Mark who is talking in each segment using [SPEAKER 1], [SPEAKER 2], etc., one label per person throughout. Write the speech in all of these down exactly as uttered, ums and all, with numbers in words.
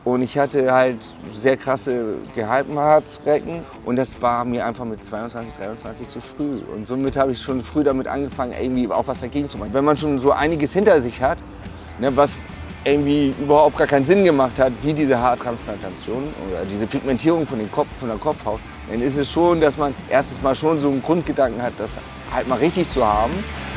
[SPEAKER 1] Und ich hatte halt sehr krasse Gehaltenheitsrecken und das war mir einfach mit zweiundzwanzig, dreiundzwanzig zu früh. Und somit habe ich schon früh damit angefangen, irgendwie auch was dagegen zu machen. Wenn man schon so einiges hinter sich hat, ne, was irgendwie überhaupt gar keinen Sinn gemacht hat, wie diese Haartransplantation oder diese Pigmentierung von, den Kopf, von der Kopfhaut, dann ist es schon, dass man erstes Mal schon so einen Grundgedanken hat, das halt mal richtig zu haben.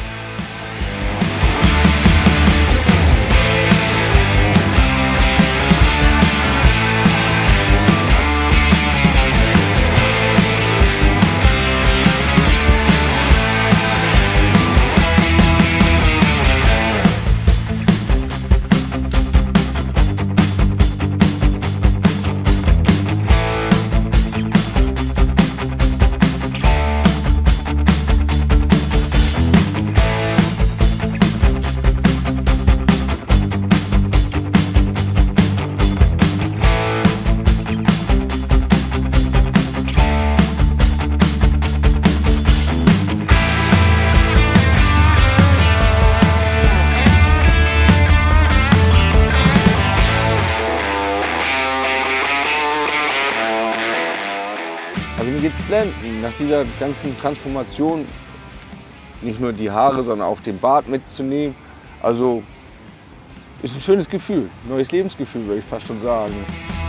[SPEAKER 1] Also mir geht's blenden, nach dieser ganzen Transformation nicht nur die Haare, sondern auch den Bart mitzunehmen. Also ist ein schönes Gefühl, neues Lebensgefühl, würde ich fast schon sagen.